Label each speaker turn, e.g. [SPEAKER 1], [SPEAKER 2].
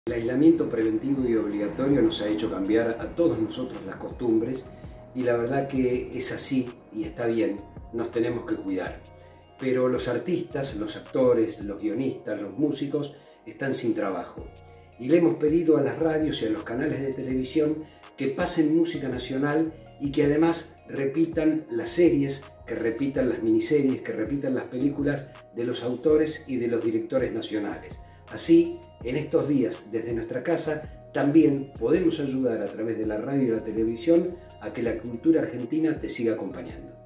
[SPEAKER 1] El aislamiento preventivo y obligatorio nos ha hecho cambiar a todos nosotros las costumbres y la verdad que es así y está bien, nos tenemos que cuidar. Pero los artistas, los actores, los guionistas, los músicos están sin trabajo y le hemos pedido a las radios y a los canales de televisión que pasen música nacional y que además repitan las series, que repitan las miniseries, que repitan las películas de los autores y de los directores nacionales. Así, en estos días, desde nuestra casa, también podemos ayudar a través de la radio y la televisión a que la cultura argentina te siga acompañando.